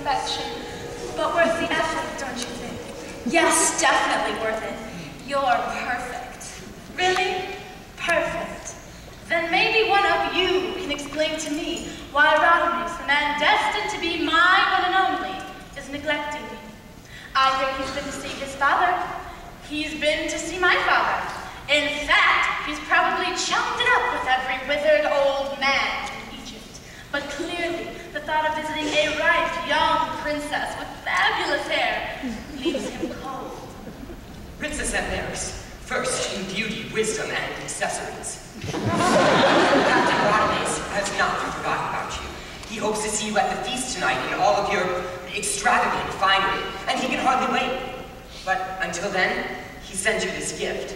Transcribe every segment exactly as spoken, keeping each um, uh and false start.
perfection, but worth the effort, don't you think? Yes, definitely worth it. You're perfect. Really? Perfect. Then maybe one of you can explain to me why Rodney's, the man destined to be my one and only, is neglecting me. I hear he's been to see his father. He's been to see my father. In fact, he's probably chummed it up with every withered old man in Egypt. But clearly, the thought of visiting a ripe young princess with fabulous hair leaves him cold. Princess Amneris, first in beauty, wisdom, and accessories. Captain Rodney's has not forgotten about you. He hopes to see you at the feast tonight in all of your extravagant finery, and he can hardly wait. But until then, he sends you this gift.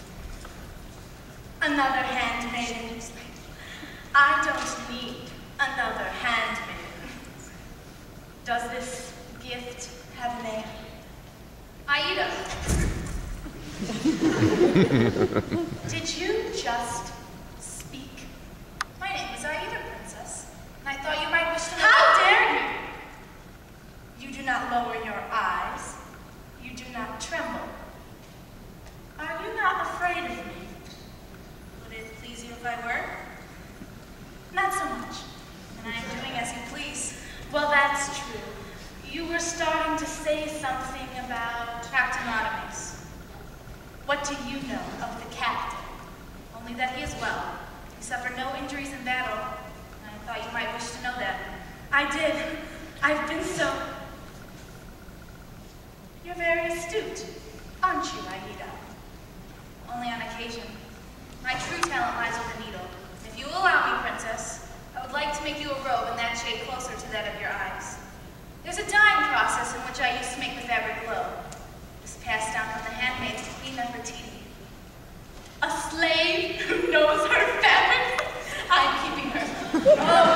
Another handmaiden. I don't need another handmaiden. Does this gift have a name? Aida. Did you just speak? My name is Aida, Princess, and I thought you might wish to know. How dare you? You do not lower your eyes. You do not tremble. Are you not afraid of me? Would it please you if I were? Not so much. And I am doing as you please. Well, that's true. You were starting to say something about Captain Amneris. What do you know of the captain? Only that he is well. He suffered no injuries in battle. And I thought you might wish to know that. I did. I've been so... You're very astute, aren't you, Aida? Only on occasion. My true talent lies with the needle. If you will allow me, Princess, I would like to make you a robe in that shade closer to that of your eyes. There's a dyeing process in which I used to make the fabric glow. This passed down from the handmaids to Queen Nefertiti. A slave who knows her fabric? I'm keeping her. Oh,